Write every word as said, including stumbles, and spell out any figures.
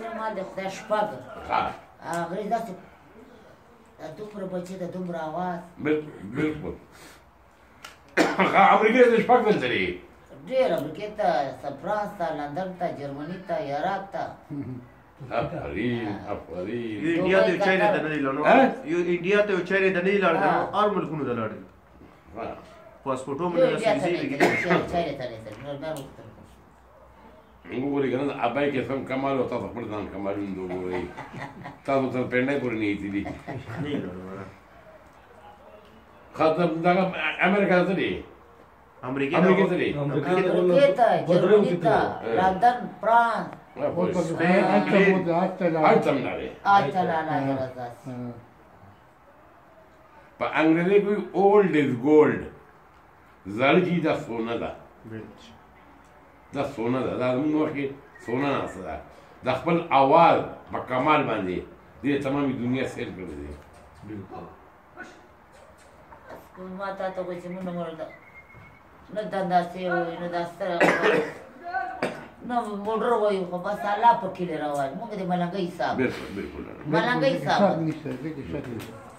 اترې مال د خدای شپږ انګرېز داسې دومره بچي د دومره اواز بالکل امریکې ته شپږ ځل تللي ډېر امریکې ته فرانس ته لندن ته جرمني ته عراق ته افرین افرین انډیا ته چایرې ته نه دی لاړ یو انډیا ته چایرې ته نه دی لاړ هر ملکونو ته لاړ پاسپورټو مې نه چایرې ته نه وګورئ که نه ابای کې سم کمال او تاسو خپل ځان کمالونه وګورئ تاسو تر پنډۍ پورې نه ایتلي خاطر دغه امریکا ته دی امریکې امریکې ته دی امریکې ته جرمني ته لندن فرانس هلته هم نه دی په انګریزي کې اولډ از ګولډ زړه چې دا سونه ده دا سونه ده دا زموږ وخت کې سونه ناسته ده د خپل اواز په کمال باندې دې تمامي دنیا سیر کړی دی ما ته ته وایي چې موږ نه مړه نه دنداسې وایي نه دا ستره نه موټر وایو خو بس الله په کلي راوایي موږ د ملنګۍ حساب بالکل بالکل ملنګۍ حساب